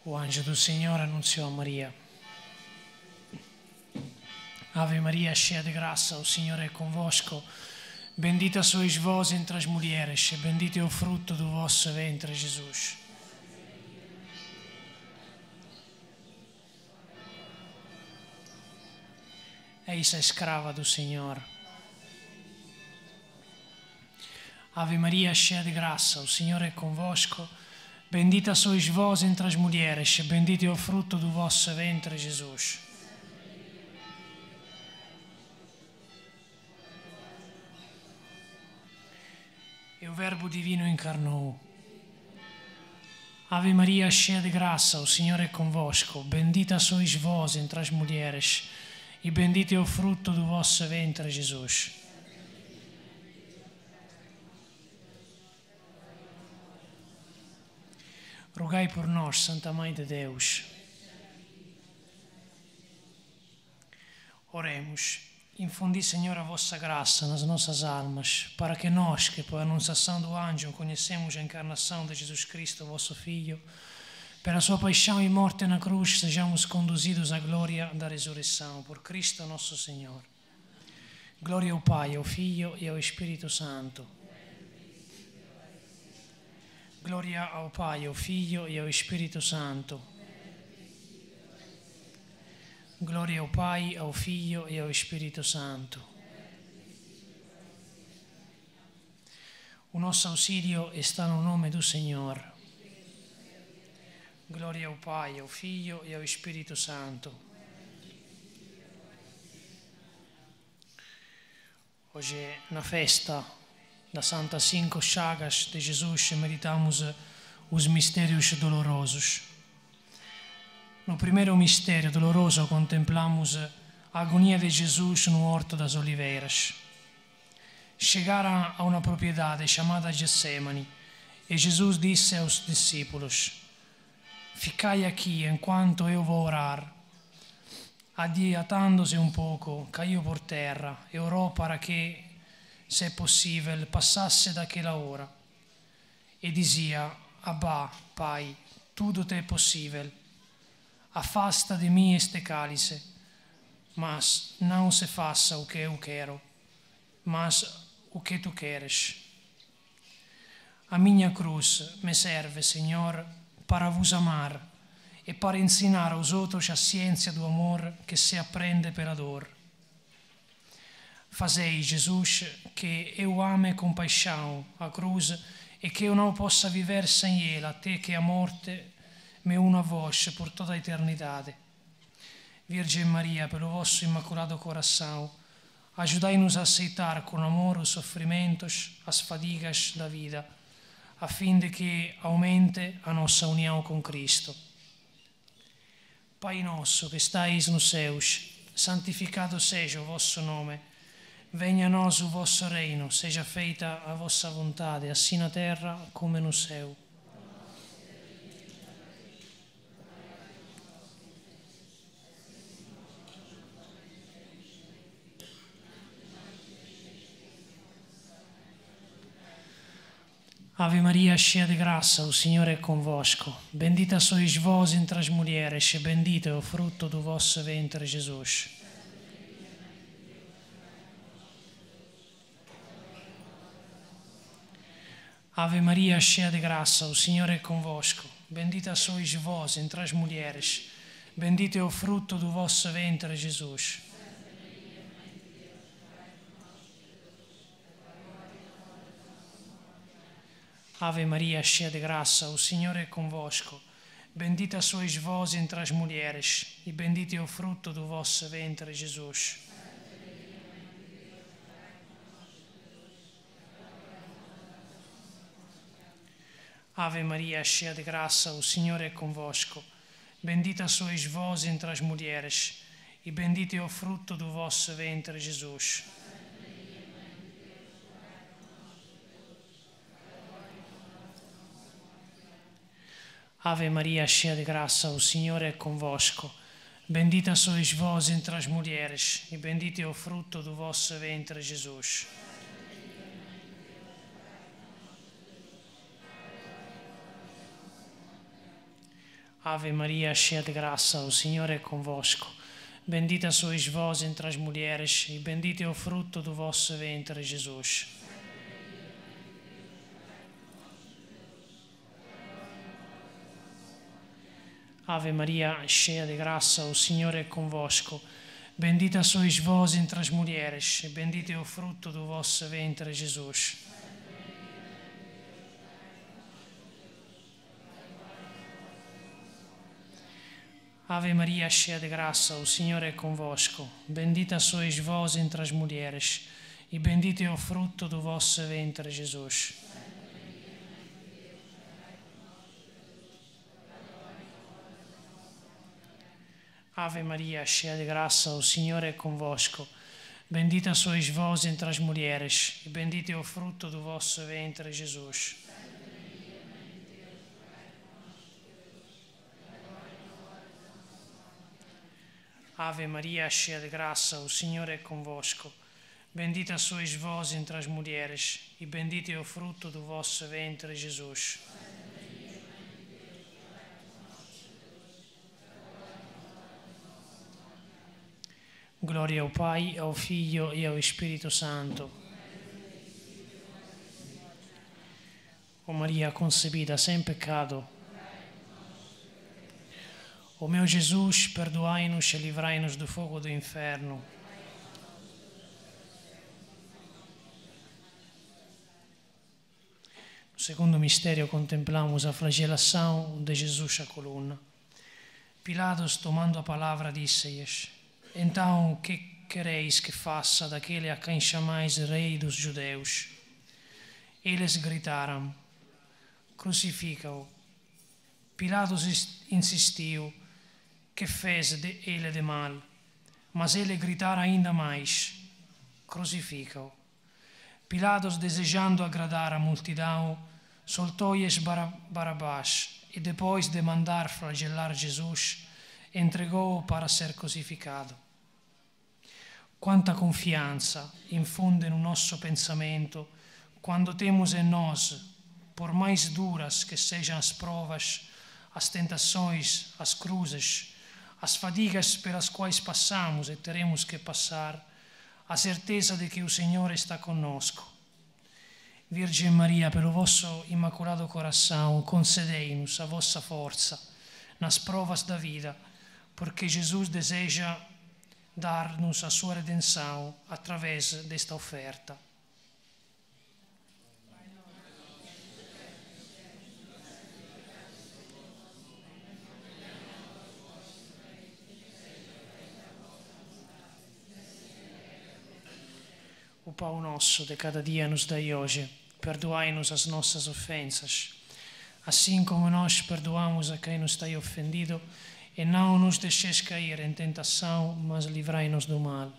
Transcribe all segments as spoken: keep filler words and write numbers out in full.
O anjo do Senhor anunciou a Maria: Ave Maria, cheia de graça, o Senhor é convosco. Bendita sois vós entre as mulheres, e bendito é o fruto do vosso ventre, Jesus. Eis a escrava do Senhor. Ave Maria, cheia de graça, o Senhor é convosco. Bendita sois vós entre as mulheres, e bendito é o fruto do vosso ventre, Jesus. E o Verbo divino encarnou. Ave Maria, cheia de graça, o Senhor é convosco. Bendita sois vós entre as mulheres, e bendito é o fruto do vosso ventre, Jesus. Rogai por nós, Santa Mãe de Deus. Oremos. Infundi, Senhor, a vossa graça nas nossas almas, para que nós, que por anunciação do anjo conhecemos a encarnação de Jesus Cristo, vosso Filho, pela sua paixão e morte na cruz, sejamos conduzidos à glória da ressurreição. Por Cristo nosso Senhor. Glória ao Pai, ao Figlio e ao Spirito Santo. Gloria ao Pai, ao Figlio e ao Spirito Santo. Gloria ao Pai, ao Figlio e ao Spirito Santo. O nosso auxílio está no nome do Senhor. Gloria ao Pai, ao Figlio e ao Spirito Santo. Hoje, na festa das Santas Cinco Chagas de Jesus, meditamos os mistérios dolorosos. No primeiro mistério doloroso, contemplamos a agonia de Jesus no Horto das Oliveiras. Chegaram a uma propriedade chamada Getsemani e Jesus disse aos discípulos: Ficai aqui enquanto eu vou orar. Adiantando-se um pouco, caiu por terra e orou para que, se possível, passasse daquela hora. E dizia: Abba, Pai, tudo te é possível. Afasta de mim este cálice, mas não se faça o que eu quero, mas o que tu queres. A minha cruz me serve, Senhor, para vos amar e para ensinar aos outros a ciência do amor que se aprende pela dor. Fazei, Jesus, que eu ame com paixão a cruz e que eu não possa viver sem ela, até que a morte me una a vós por toda a eternidade. Virgem Maria, pelo vosso imaculado coração, ajudai-nos a aceitar com amor os sofrimentos, as fadigas da vida, a fim de que aumente a nossa união com Cristo. Pai nosso que estais nos céus, santificado seja o vosso nome. Venha a nós o vosso reino, seja feita a vossa vontade, assim na terra come no céu. Ave Maria, cheia de graça, o Senhor é convosco. Bendita sois vós entre as mulheres, e bendito é o fruto do vosso ventre, Jesus. Ave Maria, cheia de graça, o Senhor é convosco. Bendita sois vós entre as mulheres, bendito é o fruto do vosso ventre, Jesus. Ave Maria, cheia de graça, o Senhor é convosco. Bendita sois vós entre as mulheres, e bendito é o fruto do vosso ventre, Jesus. Ave Maria, cheia de graça, o Senhor é convosco. Bendita sois vós entre as mulheres, e bendito é o fruto do vosso ventre, Jesus. Ave Maria, cheia de graça, o Senhor é convosco. Bendita sois vós entre as mulheres, e bendito é o fruto do vosso ventre, Jesus. Ave Maria, cheia de graça, o Senhor é convosco. Bendita sois vós entre as mulheres, e bendito é o fruto do vosso ventre, Jesus. Ave Maria, cheia de graça, o Senhor é convosco. Bendita sois vós entre as mulheres, e bendito é o fruto do vosso ventre, Jesus. Ave Maria, cheia de graça, o Senhor é convosco. Bendita sois vós entre as mulheres, e bendito é o fruto do vosso ventre, Jesus. Ave Maria, cheia de graça, o Senhor é convosco. Bendita sois vós entre as mulheres, e bendito é o fruto do vosso ventre, Jesus. Ave Maria, cheia de graça, o Senhor é convosco. Bendita sois vós entre as mulheres, e bendito é o fruto do vosso ventre, Jesus. Glória ao Pai, ao Figlio e ao Spirito Santo. Ó Maria concebida sem pecado, ó meu Jesus, perdoai-nos e livrai-nos do fogo do inferno. No segundo mistério contemplamos a flagelação de Jesus à coluna. Pilatos, tomando a palavra, disse-lhes: Então, que quereis que faça daquele a quem chamais rei dos judeus? Eles gritaram: Crucifica-o. Pilatos insistiu: Que fez de ele de mal? Mas ele gritara ainda mais: Crucifica-o. Pilatos, desejando agradar a multidão, soltou-lhes Barabás e, depois de mandar flagelar Jesus, entregou-o para ser crucificado. Quanta confiança infunde no nosso pensamento quando temos em nós, por mais duras que sejam as provas, as tentações, as cruzes, as fadigas pelas quais passamos e teremos que passar, a certeza de que o Senhor está conosco. Virgem Maria, pelo vosso immaculato coração, concedei-nos a vossa força nas provas da vida, porque Jesus deseja dar-nos a sua redenção através desta oferta. O pão nosso de cada dia nos dai hoje. Perdoai-nos as nossas ofensas, assim como nós perdoamos a quem nos tem ofendido, e não nos deixeis cair em tentação, mas livrai-nos do mal.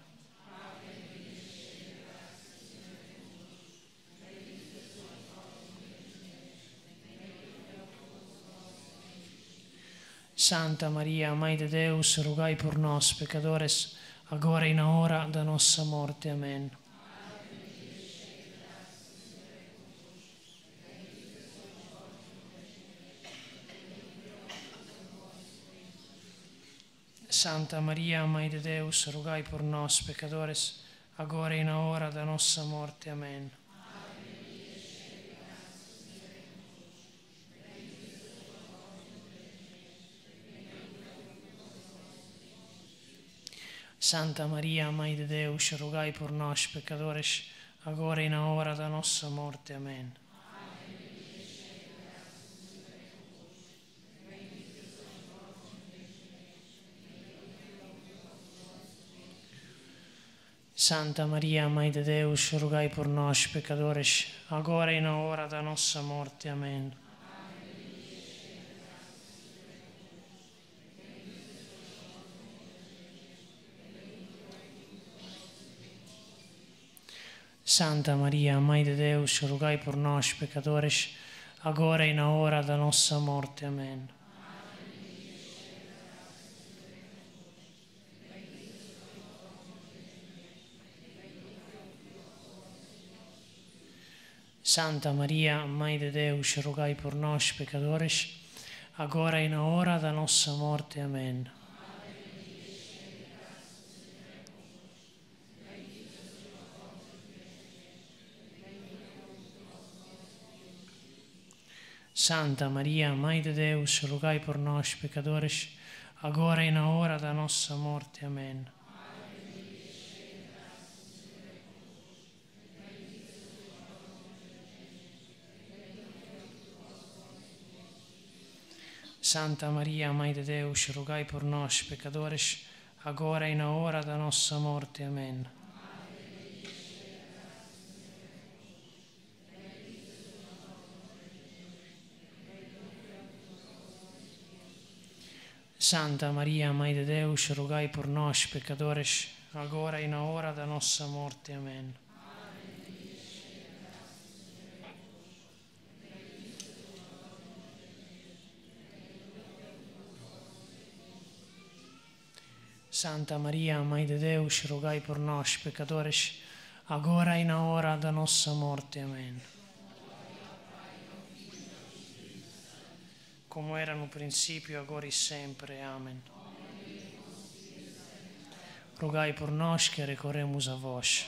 Santa Maria, Mãe de Deus, rogai por nós, pecadores, agora e na hora da nossa morte. Amém. Santa Maria, Mãe de Deus, rogai por nós, pecadores, agora e na hora da nossa morte. Amém. Santa Maria, Mãe de Deus, rogai por nós, pecadores, agora e na hora da nossa morte. Amém. Santa Maria, Mãe de Deus, rogai por nós, pecadores, agora e na hora da nossa morte. Amém. Santa Maria, Mãe de Deus, rogai por nós, pecadores, agora e na hora da nossa morte. Amém. Santa Maria, Mãe de Deus, rogai por nós, pecadores, agora e na hora da nostra morte. Amen. Santa Maria, Mãe de Deus, rogai por nós, pecadores, agora e na hora da nossa morte. Amém. Santa Maria, Mãe de Deus, rogai por nós, pecadores, agora e na hora da nossa morte. Amém. Santa Maria, Mãe de Deus, rogai por nós, pecadores, agora e na hora da nossa morte. Amém. Santa Maria, Mãe de Deus, rogai por nós, pecadores, agora e na hora da nossa morte. Amém. Como era no princípio, agora e sempre. Amém. Rogai por nós que recorremos a vós.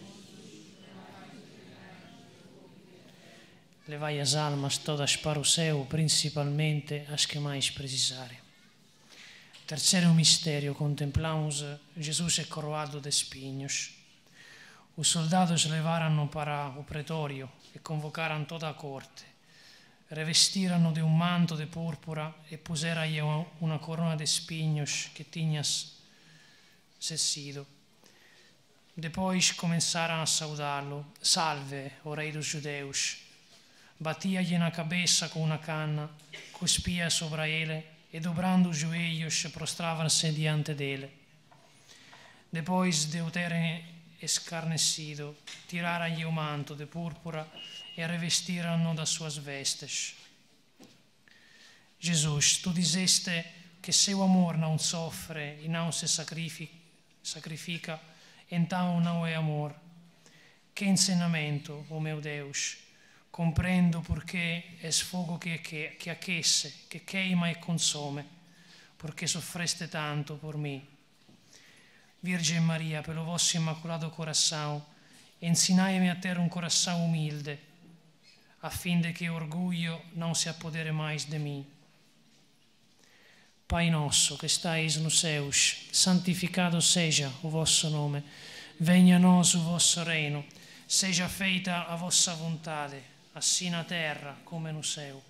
Levai as almas todas para o céu, principalmente as que mais precisarem. Terceiro mistério, contemplamos Jesus é coroado de espinhos. Os soldados levaram para o pretório e convocaram toda a corte. Revestiram de um manto de púrpura e puseram-lhe uma corona de espinhos que tinha cessido. Depois começaram a saudá-lo. Salve, o rei dos judeus. Batia-lhe na cabeça com uma cana, cuspia sobre ele e, dobrando os joelhos, prostravam-se diante dele. Depois de o terem escarnecido, tiraram-lhe o manto de púrpura e revestiram-no das suas vestes. Jesus, tu disseste que seu amor não sofre e não se sacrifica, então não é amor. Que ensinamento, oh meu Deus! Compreendo porque é fogo que, que, que aquece, que queima e consome, porque soffreste tanto por me. Virgem Maria, pelo vosso imaculato coração, ensinai-me a ter um coração humilde, a fim de que o orgulho não se apodere mais de mim. Pai nosso que estais nos céus, santificado seja o vosso nome. Venha a nós o vosso reino. Seja feita a vossa vontade, assim na terra come no céu.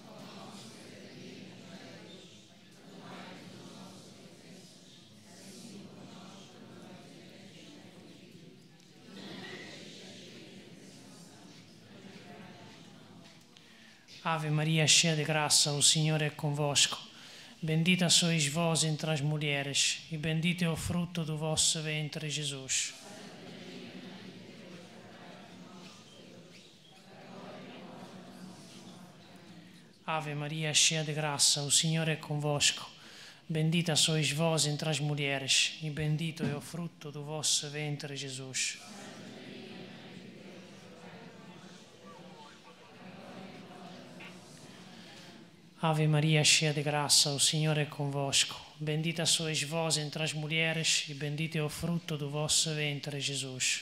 Ave Maria, cheia de graça, o Senhor é convosco. Bendita sois vós entre as mulheres, e bendito é o fruto do vosso ventre, Jesus. Ave Maria, cheia de graça, o Senhor é convosco. Bendita sois vós entre as mulheres, e bendito é o fruto do vosso ventre, Jesus. Ave Maria, cheia de graça, o Senhor é convosco. Bendita sois vós entre as mulheres, e bendito é o fruto do vosso ventre, Jesus.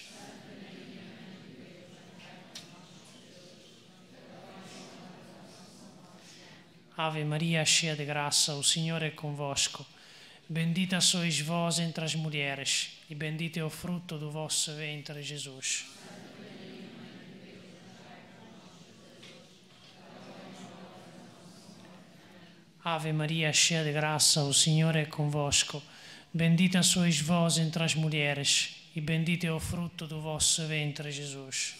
Ave Maria, cheia de graça, o Senhor é convosco. Bendita sois vós entre as mulheres, e bendito é o fruto do vosso ventre, Jesus. Ave Maria, cheia de graça, o Senhor é convosco. Bendita sois vós entre as mulheres, e bendito é o fruto do vosso ventre, Jesus.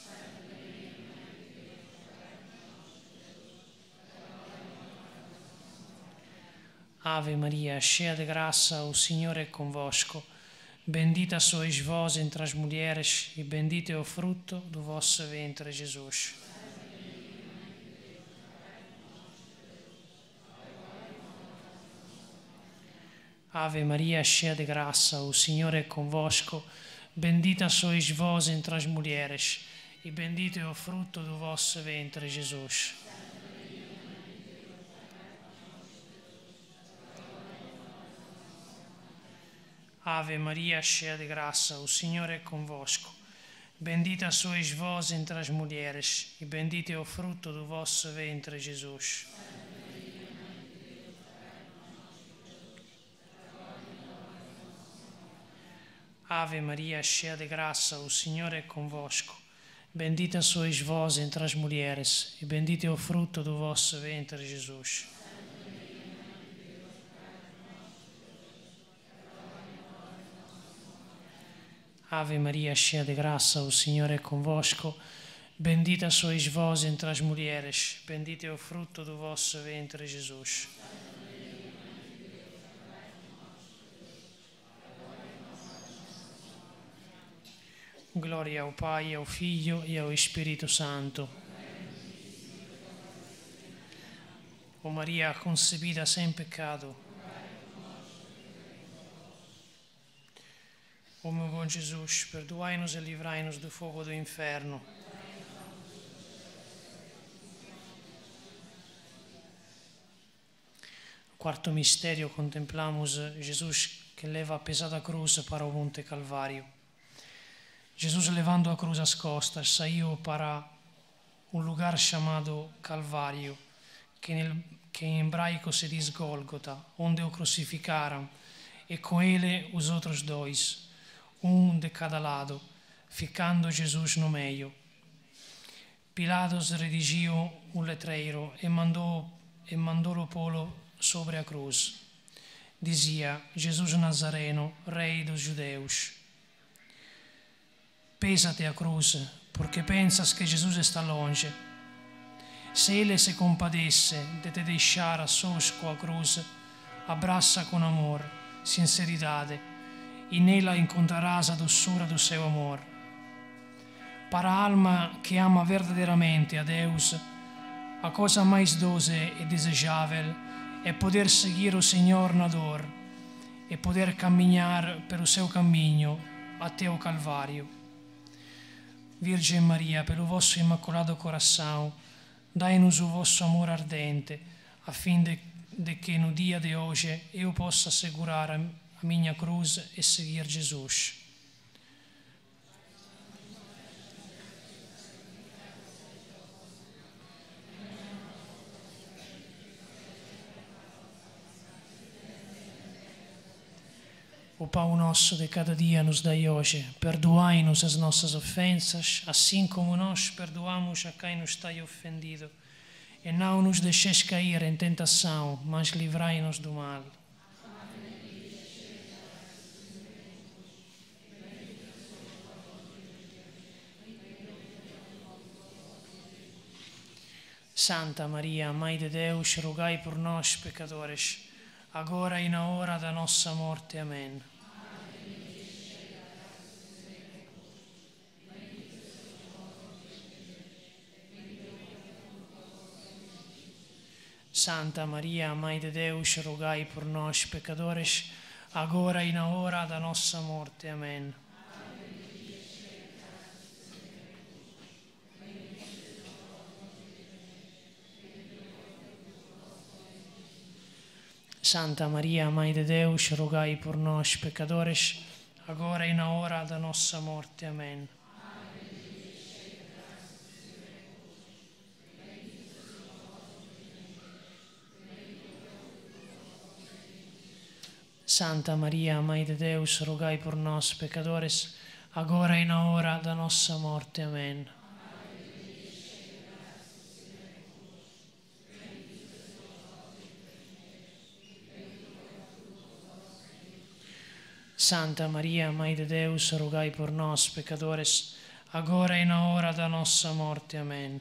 Ave Maria, cheia de graça, o Senhor é convosco. Bendita sois vós entre as mulheres, e bendito é o fruto do vosso ventre, Jesus. Ave Maria, cheia de graça, o Senhor é convosco. Bendita sois vós entre as mulheres, e bendito é o fruto do vosso ventre, Jesus. Ave Maria, cheia de graça, o Senhor é convosco. Bendita sois vós entre as mulheres, e bendito é o fruto do vosso ventre, Jesus. Ave Maria, cheia de graça, o Senhor é convosco. Bendita sois vós entre as mulheres, e bendito é o fruto do vosso ventre, Jesus. Ave Maria, cheia de graça, o Senhor é convosco. Bendita sois vós entre as mulheres, bendito é o fruto do vosso ventre, Jesus. Glória ao Pai, ao Figlio e ao Spirito Santo. O Maria concebida sem pecado. O meu bom Jesus, perdoai-nos e livrai-nos do fogo do inferno. No quarto mistério contemplamos Jesus que leva a pesada cruz para o Monte Calvário. Jesús, levando a cruz às costas, saiu para um lugar chamado Calvário, que, nel, que em hebraico se diz Gólgota, onde o crucificaram, e com ele os outros dois, um de cada lado, ficando Jesus no meio. Pilatos redigiu um letreiro e mandou e mandou pô-lo sobre a cruz. Dizia: Jesus Nazareno, Rei dos Judeus. Pesa-te a cruz, porque pensas que Jesus está longe. Se ele se compadece de te deixar a sós com a cruz, abraça com amor, sinceridade, e nela encontrarás a doçura do seu amor. Para a alma que ama verdadeiramente a Deus, a coisa mais doce e desejável é poder seguir o Senhor na dor e poder caminhar pelo seu caminho até o Calvário. Virgem Maria, pelo vosso immacolato coração, dai-nos o vosso amor ardente, a fim de, de que no dia de hoje eu possa segurar a, a minha cruz e seguir Jesus. O pão nosso de cada dia nos dai hoje. Perdoai-nos as nossas ofensas, assim como nós perdoamos a quem nos tem ofendido. E não nos deixeis cair em tentação, mas livrai-nos do mal. Santa Maria, Mãe de Deus, rogai por nós, pecadores, agora e na hora da nossa morte. Amém. Santa Maria, Mãe de Deus, rogai por nós, pecadores, agora e na hora da nossa morte. Amém. Santa Maria, Mãe de Deus, rogai por nós, pecadores, agora e na hora da nossa morte. Amém. Santa Maria, Mãe de Deus, rogai por nós, pecadores, agora e na hora da nossa morte. Amém. Santa Maria, Mãe de Deus, rogai por nós, pecadores, agora e na hora da nossa morte. Amém.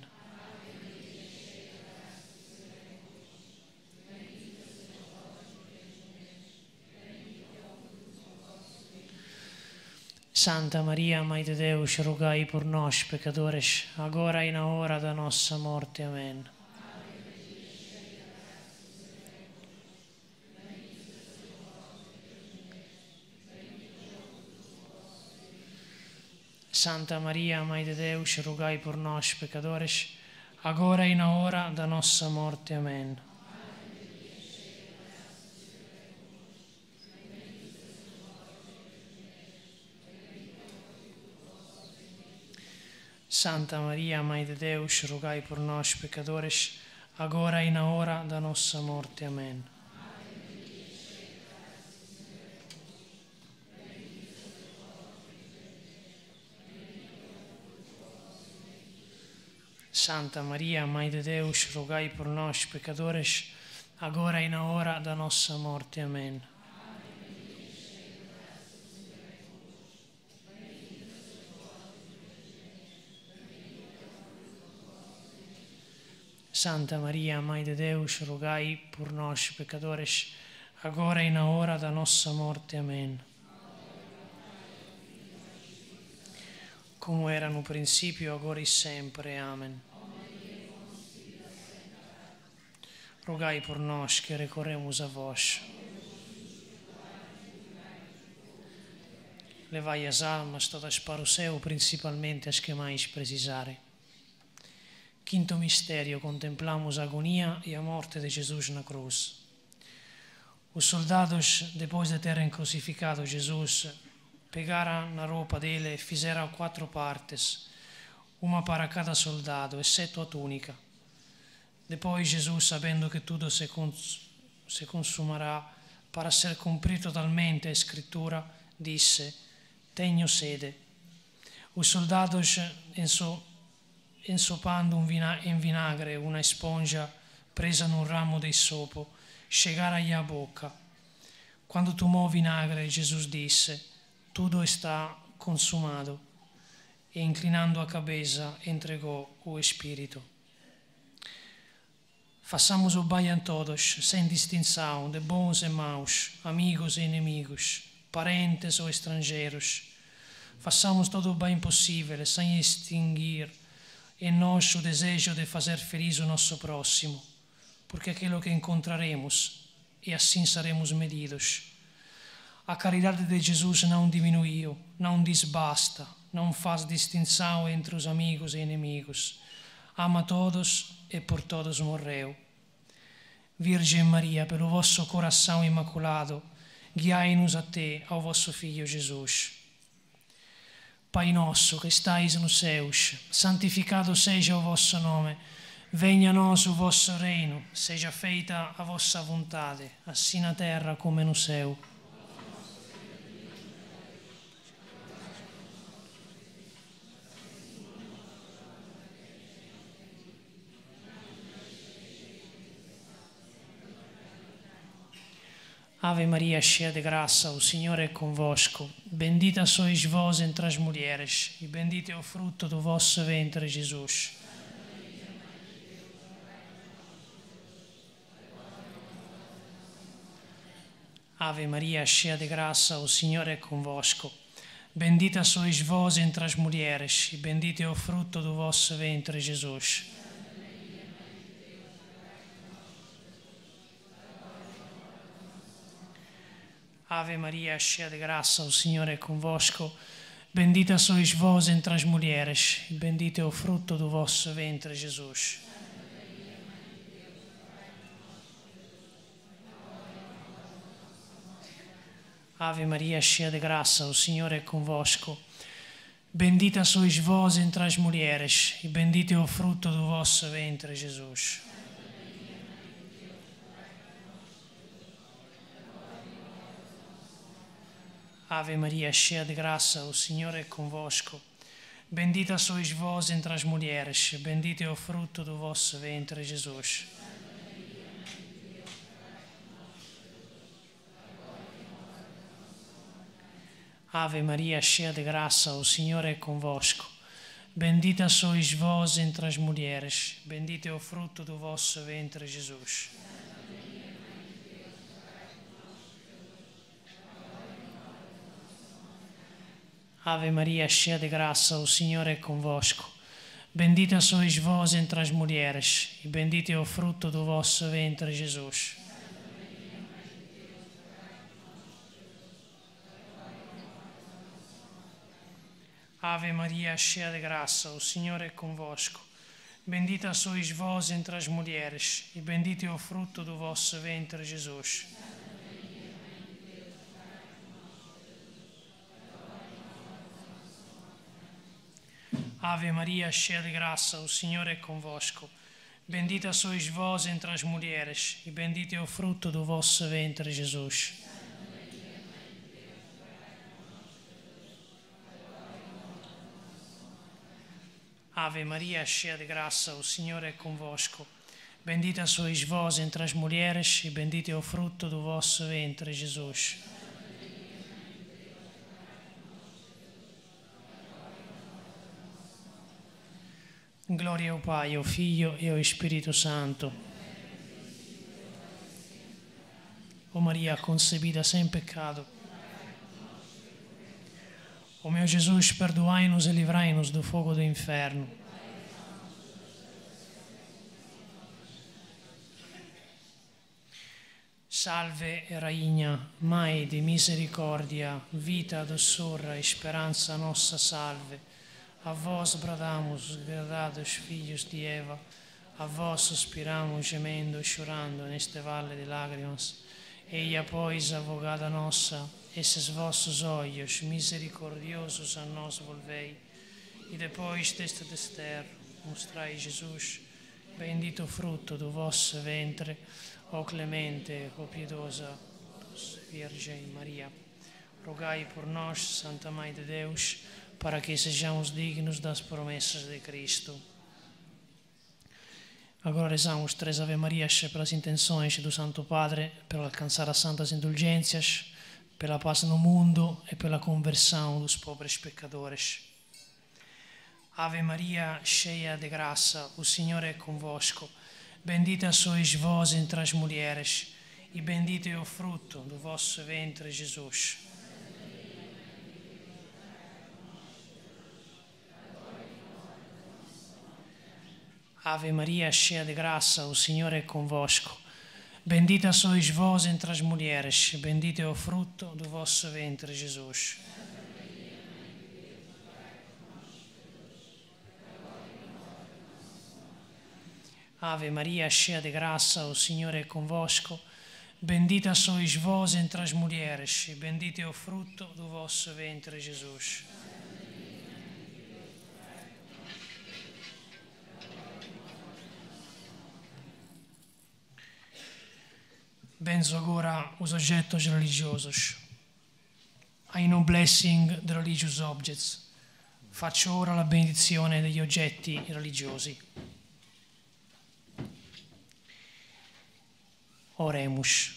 Santa Maria, Mãe de Deus, rogai por nós, pecadores, agora e na hora da nossa morte. Amém. Santa Maria, Mãe de Deus, rogai por nós, pecadores, agora e na hora da nossa morte. Amém. Santa Maria, Mãe de Deus, rogai por nós, pecadores, agora e na hora da nossa morte. Amém. Santa Maria, Mãe de Deus, rogai por nós, pecadores, agora e na hora da nossa morte. Amém. Santa Maria, Mãe de Deus, rogai por nós, pecadores, agora e na hora da nossa morte. Amém. Como era no princípio, agora e sempre. Amém. Rogai por nós que recorremos a vós. Levai as almas todas para o céu, principalmente as que mais precisarem. Quinto mistério, contemplamos a agonia e a morte de Jesus na cruz. Os soldados, depois de terem crucificado Jesus, pegaram na roupa dele e fizeram quatro partes, uma para cada soldado, exceto a túnica. Depois Jesus, sabendo que tudo se, cons- se consumará para ser cumprito totalmente a Scrittura, disse: Tenho sede. Os soldados, enso- ensopando un vina- in vinagre una spongia presa in un ramo di sopo, chegaram-lhe a boca. Quando tomò vinagre, Jesus disse: Tudo está consumado. E inclinando a cabeça, entregou o Espírito. Façamos o bem a todos, sem distinção de bons e maus, amigos e inimigos, parentes ou estrangeiros. Façamos todo o bem possível, sem extinguir em nós o desejo de fazer feliz o nosso próximo, porque é aquilo que encontraremos e assim seremos medidos. A caridade de Jesus não diminuiu, não diz basta, não faz distinção entre os amigos e inimigos. Ama todos e por todos morreu. Virgem Maria, pelo vosso coração imaculado, guiai-nos a te, ao vosso Filho Jesus. Pai nosso que estais nos céus, santificado seja o vosso nome. Venha a nós o vosso reino, seja feita a vossa vontade, assim na terra come no céu. Ave Maria, cheia de graça, o Senhor é convosco. Bendita sois vós entre as mulheres, e bendito é o fruto do vosso ventre, Jesus. Ave Maria, cheia de graça, o Senhor é convosco. Bendita sois vós entre as mulheres, e bendito é o fruto do vosso ventre, Jesus. Ave Maria, cheia de graça, o Senhor é convosco. Bendita sois vós entre as mulheres, e bendito é o fruto do vosso ventre, Jesus. Ave Maria, cheia de graça, o Senhor é convosco. Bendita sois vós entre as mulheres, e bendito é o fruto do vosso ventre, Jesus. Ave Maria, cheia de graça, o Senhor é convosco. Bendita sois vós entre as mulheres, bendito é o fruto do vosso ventre, Jesus. Ave Maria, cheia de graça, o Senhor é convosco. Bendita sois vós entre as mulheres, bendito é o fruto do vosso ventre, Jesus. Ave Maria, cheia de graça, o Senhor é convosco. Bendita sois vós entre as mulheres, e bendito é o fruto do vosso ventre, Jesus. Ave Maria, cheia de graça, o Senhor é convosco. Bendita sois vós entre as mulheres, e bendito é o fruto do vosso ventre, Jesus. Ave Maria, cheia de graça, o Senhor é convosco. Bendita sois vós entre as mulheres, e bendito é o fruto do vosso ventre, Jesus. Ave Maria, cheia de graça, o Senhor é convosco. Bendita sois vós entre as mulheres, e bendito é o fruto do vosso ventre, Jesus. Glória ao Pai, ao Filho e ao Espírito Santo. Ó Maria concebida sem pecado. Ó meu Jesus, perdoai-nos e livrai-nos do fogo do inferno. Salve Rainha, Mãe di misericordia, vita, doçura e speranza nossa, salve. A vós bradamos, degradados filhos de Eva, a vós suspiramos, gemendo e chorando neste vale de lágrimas. Eia, pois, advogada nossa, esses vossos olhos misericordiosos a nós volvei, e depois deste desterro mostrai Jesus, bendito fruto do vosso ventre, ó clemente, ó piedosa Virgem Maria. Rogai por nós, Santa Mãe de Deus, para que sejamos dignos das promessas de Cristo. Agora rezamos três Ave Marias pelas intenções do Santo Padre, para alcançar as santas indulgências, pela paz no mundo e pela conversão dos pobres pecadores. Ave Maria, cheia de graça, o Senhor é convosco. Bendita sois vós entre as mulheres, e bendito é o fruto do vosso ventre, Jesus. Ave Maria, cheia de graça, o Senhor é convosco. Bendita sois vós entre as mulheres, bendito é o fruto do vosso ventre, Jesus. Ave Maria, cheia de graça, o Senhor é convosco. Bendita sois vós entre as mulheres, e bendito é o fruto do vosso ventre, Jesus. Benzo agora os objetos religiosos. I no blessing the religious objects. Faccio ora la benedizione degli oggetti religiosi. Oremus.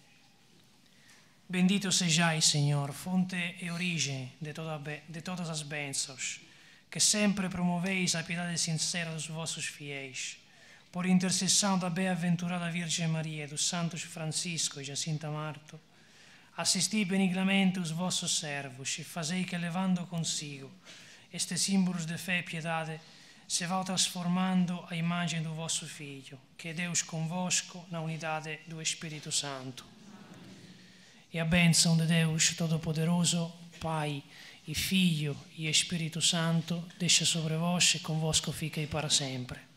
Bendito sejais, Senhor, fonte e origem de, toda, de todas as bênçãos, que sempre promoveis a piedade sincera dos vossos fiéis. Por intercessão da bem-aventurada Virgem Maria, dos santos Francisco e Jacinta Marto, assisti benignamente os vossos servos e fazei que, levando consigo estes símbolos de fé e piedade, se vá transformando a imagem do vosso Filho, que é Deus convosco na unidade do Espírito Santo. E a bênção de Deus Todo-Poderoso, Pai e Filho e Espírito Santo, deixa sobre vós e convosco fica para sempre.